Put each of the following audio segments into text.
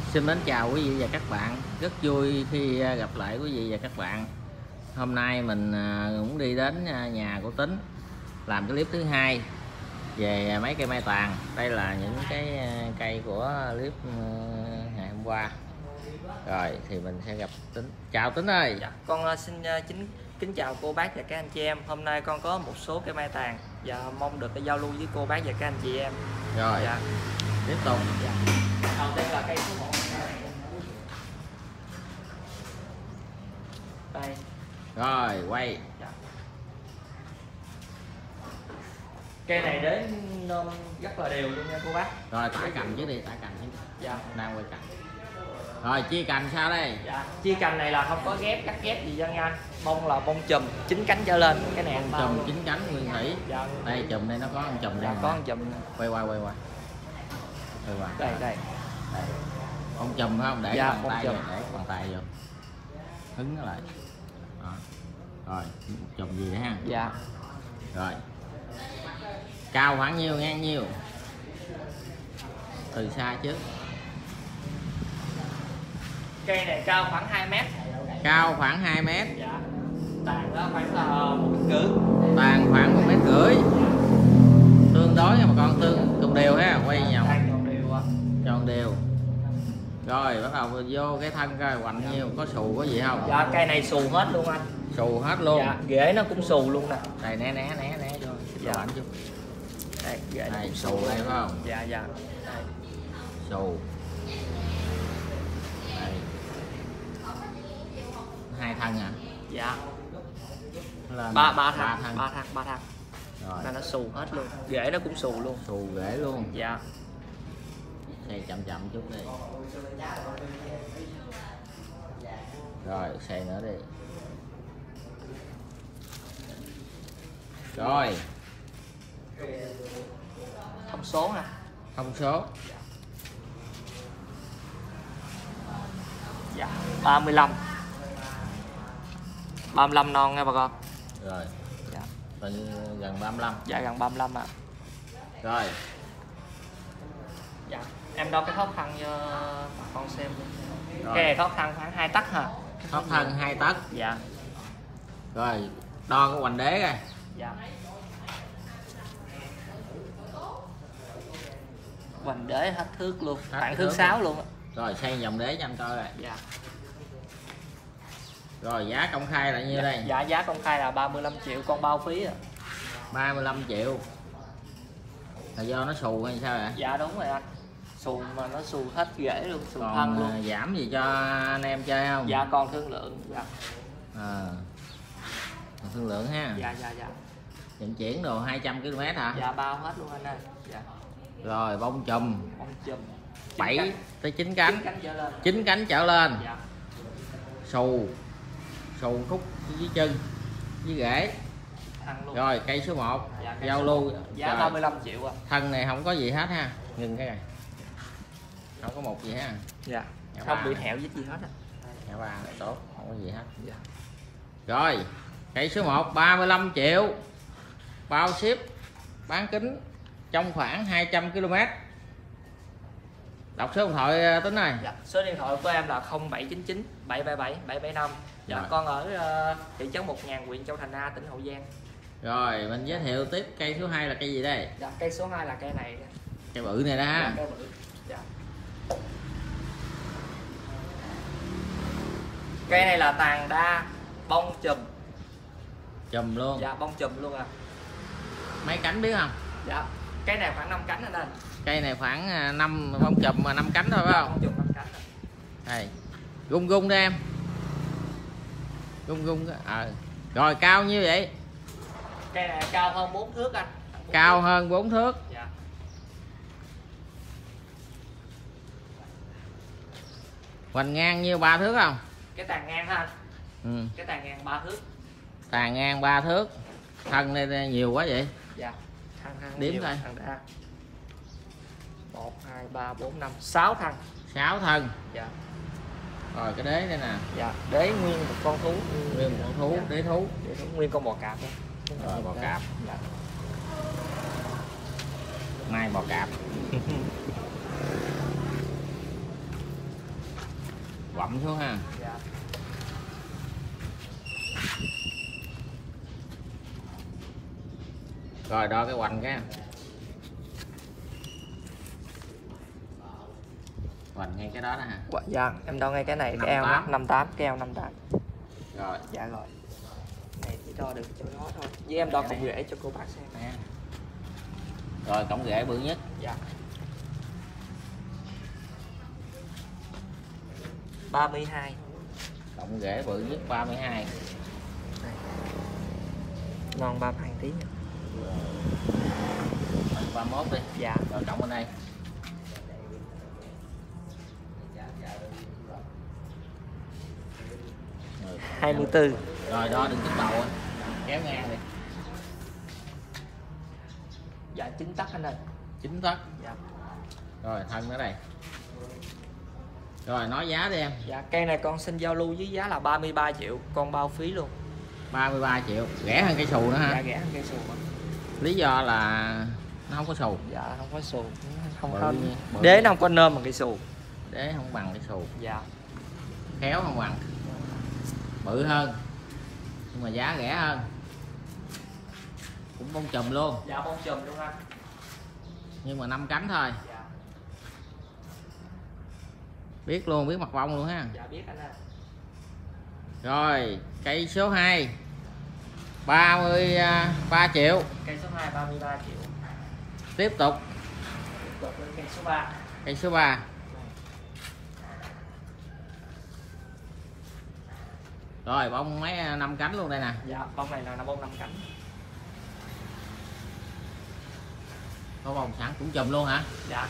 Xin mến chào quý vị và các bạn. Rất vui khi gặp lại quý vị và các bạn. Hôm nay mình cũng đi đến nhà của Tính làm cái clip thứ hai về mấy cây mai tàn. Đây là những cái cây của clip ngày hôm qua. Rồi thì mình sẽ gặp Tính. Chào Tính ơi. Dạ, con xin kính chào cô bác và các anh chị em. Hôm nay con có một số cây mai tàn và mong được giao lưu với cô bác và các anh chị em. Rồi dạ. Tiếp tục. Dạ. Đầu tiên là cây số 1. Đây. Rồi quay. Dạ. Cây này đến rất là đều luôn nha cô bác. Rồi tải cành chứ đi, tải cành chứ. Dạ. Đang quay cành. Rồi chia cành sao đây? Dạ. Chia cành này là không có ghép, cắt ghép gì nha anh. Bông là bông chùm, 9 cánh trở lên. Cái này Bông chùm 9 cánh nguyên thủy. Dạ. Đây chùm đây nó có con chùm đây. Dạ, có con chùm. Quay qua. Quay qua. Đây. Đây. Con chùm phải không? Để dạ, bàn tay chùm. vô, để bàn tay vô. Hứng nó lại. Đó. Rồi, chùm gì đấy ha? Dạ. Rồi. Cao khoảng nhiêu, ngang nhiêu? Từ xa trước. Cây này cao khoảng 2 mét. Cao khoảng 2 mét. Dạ. Tàn đó khoảng là 1,5 m. Tàn khoảng 1,5 m. Tương đối mà con tương cùng đều ha, quay vòng. Tròn đều. Rồi bắt đầu vô cái thân coi hoành nhiêu, có xù có gì không? Dạ, cây này xù hết luôn anh. Xù hết luôn. Dạ, rễ nó cũng xù luôn nè. Đây né vô. Dạ. Ảnh chút. Đây, rễ Đây xù đây phải không? Dạ. Đây. Xù. Đây. 2 thân à? Dạ. Ba thân. Rồi. Nên nó xù hết luôn. Rễ nó cũng xù luôn. Xù rễ luôn. Dạ. Xay chậm chút đi. Rồi xay nữa đi. Rồi. Thông số nè. Thông số. Dạ. 35 non nha bà con. Rồi. Dạ. Gần 35. Dạ, gần 35 ạ. Rồi. Dạ. Em đo cái khớp thân cho bà con xem. Rồi. Cái này khớp thân khoảng 2 tấc hả? Khớp thân 2 tấc. Dạ. Rồi đo cái hoành đế coi. Dạ. Hoành đế hết thước luôn, khoảng thước 6 luôn á. Rồi xây vòng đế cho anh coi rồi. Dạ. Rồi giá công khai là nhiêu đây? Dạ, giá công khai là 35 triệu con bao phí à. 35 triệu. Là do nó xù hay sao vậy? Dạ đúng rồi anh. Xù mà nó xù hết rễ luôn, xù Còn thân luôn. giảm gì cho anh em chơi không? Dạ còn thương lượng. Dạ. Còn thương lượng ha. Dạ. Vận chuyển đồ 200 km hả? Dạ bao hết luôn anh ơi. Dạ. Rồi bông chùm. Bông chùm 7 tới 9 cánh. 9 cánh trở lên. 9 cánh trở lên. Dạ. Xù khúc với chân với rễ. Thân luôn. Rồi cây số 1. Dạ, Giao lưu. Giá Rồi. 35 triệu à. Thân này không có gì hết ha. Ngừng cái này. Không có một gì ha. Dạ. Dạ, Không ba. bị thẹo với gì hết á. Cả ba này tốt, không có gì hết. Dạ. Rồi, cây số 1 35 triệu. Bao ship bán kính trong khoảng 200 km. Đọc số điện thoại Tính ơi. Dạ. Số điện thoại của em là 0799 777 775. Dạ. Rồi. Con ở thị trấn 1000, huyện Châu Thành A, tỉnh Hậu Giang. Rồi, mình giới thiệu tiếp cây số 2 là cây gì đây? Dạ. Cây số 2 là cây này. Cây bự này đó ha. Dạ, cây bự. Dạ. Cây này là tàn đa bông chùm. Chùm luôn. Dạ, bông chùm luôn à. Mấy cánh biết không? Dạ. Cái này khoảng 5 cánh anh ơi. Cây này khoảng 5 bông chùm mà 5 cánh thôi phải Dạ, không? bông chùm 5 cánh. Đây. Gung đi em. Gung. Rồi cao nhiêu vậy? Cây này cao hơn 4 thước anh. Cao hơn 4 thước. Dạ. Hoành ngang nhiêu 3 thước không? Cái tàn ngang ha anh. Ừ. Cái tàn ngang 3 thước. Tàn ngang 3 thước. Thân đây nhiều quá vậy. Dạ. Thân Đếm nhiều, coi. thân đa. 1 2 3 4 5 6 thân. 6 thân. Dạ. Rồi cái đế đây nè. Dạ, đế nguyên một con thú. Nguyên một con thú, Dạ. đế thú. Đế thú nguyên con bò cạp đó. Rồi bò cạp. Dạ. Mai bò cạp. quặm xuống ha. Dạ. Rồi đo cái hoành cái hoành ngay cái đó đó hả? Dạ, em đo ngay cái này, cái eo 58, cái eo 58. Rồi. Dạ rồi. Này chỉ đo được chỗ đó thôi. Với em đo cọng rễ cho cô bác xem. Nè. Rồi cọng rễ bự nhất. Dạ. 32. Cọng rễ bự nhất 32. Đây. Non 32 tí nữa. 31 đi. Dạ. Rồi cộng bên đây. Rồi, 24. rồi đo đừng kính bầu kéo ngang đi. Dạ 9 tấc anh ơi. 9 tấc. Dạ. Rồi thân ở đây. Rồi nói giá đi em. Dạ cây này con xin giao lưu với giá là 33 triệu, con bao phí luôn. 33 triệu, rẻ hơn cây xù nữa ha. Dạ rẻ hơn cây xù. Lý do là nó không có xù. Dạ không có xù, không Bự có nha, bự. đế nó không có nơm bằng cây xù. Đế không bằng cây xù. Dạ. Khéo không bằng. Bự hơn nhưng mà giá rẻ hơn. Cũng bông chùm luôn. Dạ bông chùm luôn anh. Nhưng mà 5 cánh thôi. Dạ. Biết luôn, biết mặt bông luôn ha. Dạ biết anh ơi. Rồi cây số 2 33 triệu. Cây số 2 33 triệu. Tiếp tục Tiếp tục lên cây số 3. cây số 3. Rồi bông mấy 5 cánh luôn đây nè. Dạ bông này là bông 5 cánh. Có bông sẵn cũng chùm luôn hả? Dạ.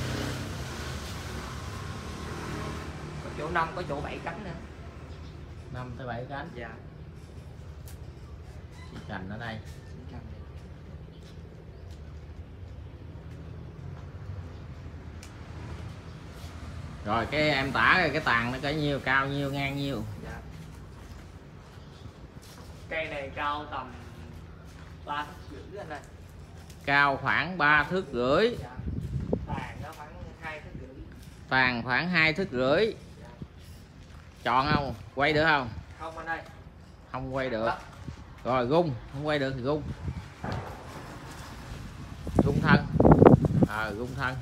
Có chỗ 5 có chỗ 7 cánh nữa. 5 tới 7 cánh. Dạ. Chỉ cành ở đây. Rồi cái em tả rồi cái tàn nó cỡ nhiêu, cao nhiêu, ngang nhiêu? Dạ. Cây này cao tầm 3 thước rưỡi anh ơi. Cao khoảng 3 thước rưỡi. Dạ. Tàn nó khoảng 2 thước rưỡi. Tàn khoảng 2 thước rưỡi. Dạ. Chọn không? Quay được không? Không anh ơi. Không quay được. Đó. Rồi gung, không quay được thì gung. Gung thân. Gung thân.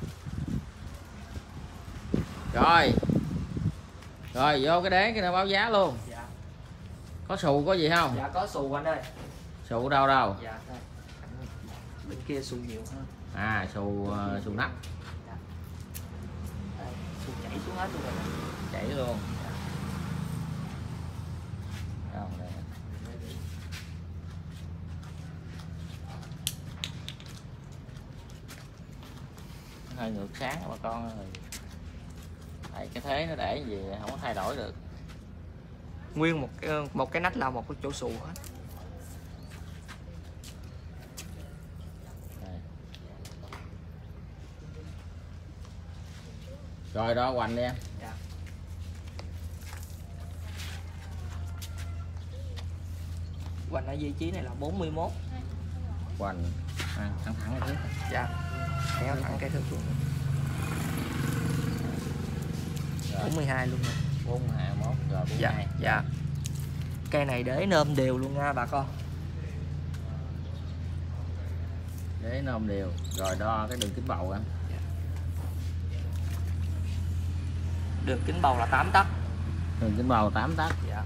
Rồi. Rồi vô cái đế cái nó báo giá luôn. Dạ. Có xù có gì không? Dạ có xù anh ơi. Xù đâu đâu? Dạ đây. Bên kia xù nhiều hơn. Xù nắp. Dạ. Đây, xù chảy xuống hết luôn rồi. Chảy luôn. Đâu, đây. Hơi ngược sáng bà con ơi. Tại cái thế nó để gì không có thay đổi được. Nguyên một cái nách là một cái chỗ xù hết. Đây. Rồi đo hoành đi em. Dạ. Hoành ở vị trí này là 41. Hoành thẳng thẳng cái trước. Dạ. Kéo thẳng cái thước luôn. 42 luôn rồi. 421 rồi 42. Dạ. Dạ. Cây này để nôm đều luôn nha bà con. Để nôm đều. Rồi đo cái đường kính bầu anh. Dạ. Đường kính bầu là 8 tấc. Đường kính bầu 8 tấc. Dạ.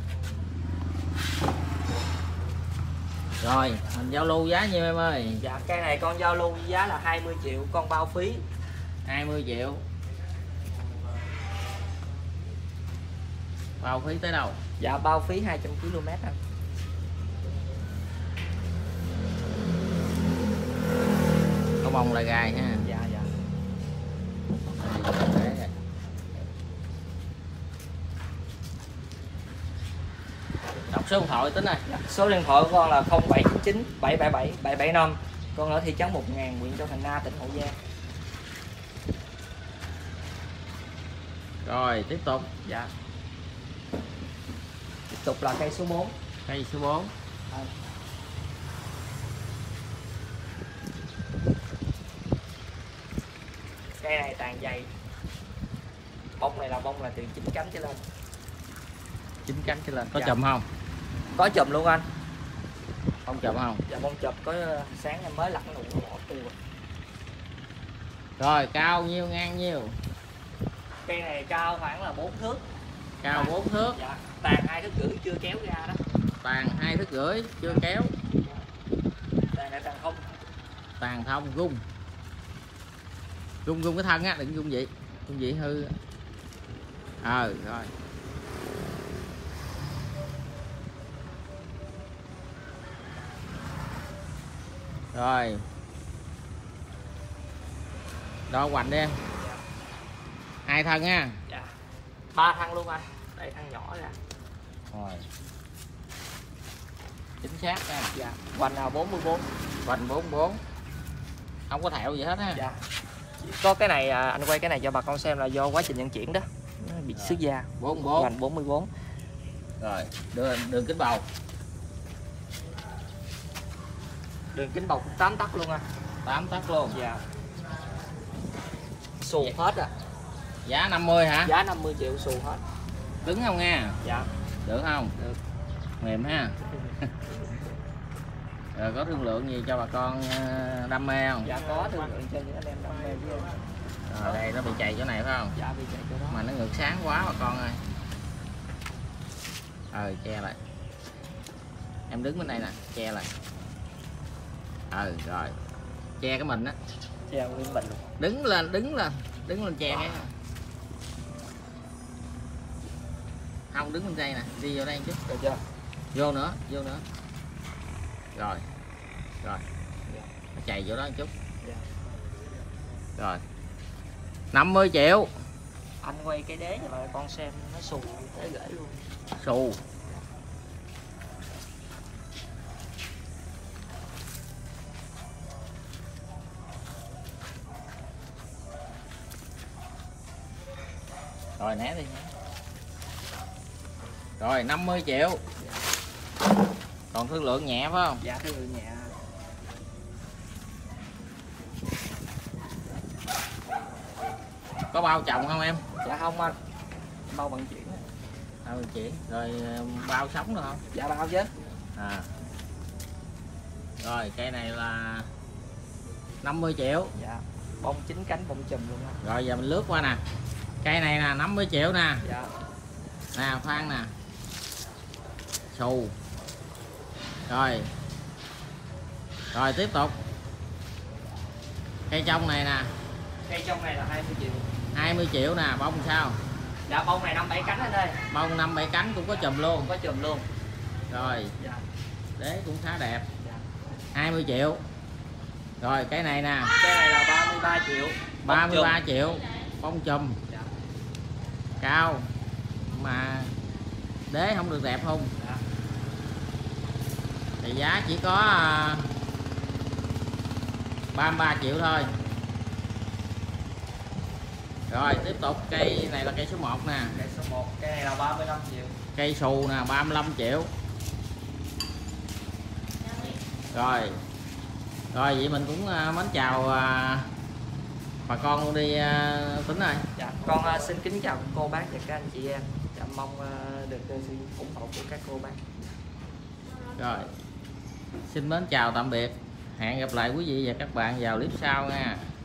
Rồi mình giao lưu giá nhiêu em ơi? Dạ cây này con giao lưu với giá là 20 triệu, con bao phí 20 triệu. Bao phí tới đâu? Dạ bao phí 200 km anh. Có bông là gai ha. Dạ dạ. Đọc số điện thoại tính này. Dạ. Số điện thoại của con là 0799 777 775. Con ở thị trấn 1000, huyện Châu Thành A, tỉnh Hậu Giang. Rồi tiếp tục. Dạ. Tiếp tục là cây số 4. Cây số 4. Đây. Cây này tàn dày. Bông này là bông là từ 9 cánh trở lên. 9 cánh trở lên. Có Dạ. chùm không? Có chùm luôn anh. Không chùm không? Dạ bông chụp có sáng em mới lặt nó nụ bỏ tiêu rồi. Rồi cao nhiêu, ngang nhiêu? Cây này cao khoảng là 4 thước. Cao 4 thước. Dạ. Tàn 2 thước rưỡi chưa kéo ra đó. Tàn 2 thước rưỡi chưa kéo. Tàn này tàn không. Tàn thông gung. Gung cái thân á, đừng gung vậy. Gung vậy hư. Rồi. Rồi. Đo hoành đi em. 2 thân nha. Dạ. 3 thân luôn anh. Đây thân nhỏ ra. Rồi. Chính xác nha. Dạ. Hoành nào 44. Hoành 44. Không có thẹo gì hết ha. Dạ. Có cái này anh quay cái này cho bà con xem là do quá trình vận chuyển đó. Nó bị xước da. 44. Hoành 44. Rồi, đường kính bầu. Đường kính bầu 8 tấc luôn anh. 8 tấc luôn. Dạ. Xù hết à. Giá 50 hả? Giá 50 triệu xù hết. Cứng không nha? Dạ. Được không? Được. Mềm ha. Rồi có thương lượng gì cho bà con đam mê không? Dạ có thương lượng cho những anh em đam mê với em. Rồi đây nó bị chày chỗ này phải không? Dạ bị chạy chỗ đó. Mà nó ngược sáng quá bà con ơi. Che lại. Em đứng bên đây nè, che lại. Rồi. Che cái mình á. Che nguyên mình luôn. Đứng lên che cái. Không, đứng bên đây nè, đi vô đây một chút. Được chưa? Vô nữa. Rồi. Chày vô đó một chút. Dạ. Rồi. 50 triệu. Anh quay cái đế cho bà con xem nó xù để gửi luôn. Xù. Rồi né đi. Rồi 50 triệu. Còn thương lượng nhẹ phải không? Dạ thương lượng nhẹ. Có bao chồng không em? Dạ không anh. Bao vận chuyển. Bao vận chuyển. Rồi bao sống được không? Dạ bao chứ. Rồi cây này là 50 triệu. Dạ. Bông 9 cánh bông chùm luôn anh. Rồi giờ mình lướt qua nè. Cây này là 50 triệu nè. Dạ. Nè khoan nè. Xù. Rồi tiếp tục. Cây trong này nè. Cây trong này là 20 triệu. 20 triệu nè, bông sao? Dạ bông này 5-7 cánh anh ơi. Bông 5-7 cánh cũng có chùm luôn. Có chùm luôn. Rồi. Dạ. Đế cũng khá đẹp. Dạ. 20 triệu. Rồi cái này nè. Cái này là 33 triệu. 33 triệu. Bông chùm. Dạ. Cao. Mà đế không được đẹp không? Dạ. Thì giá chỉ có 33 triệu thôi. Rồi tiếp tục cây này là cây số 1 nè. Cây số 1, cây này là 35 triệu. Cây xù nè, 35 triệu. Rồi vậy mình cũng mến chào bà con luôn đi Tính ơi. Dạ, con xin kính chào cô bác và các anh chị em. Dạ, mong được sự ủng hộ của các cô bác. Rồi xin mến chào tạm biệt. Hẹn gặp lại quý vị và các bạn vào clip sau nha.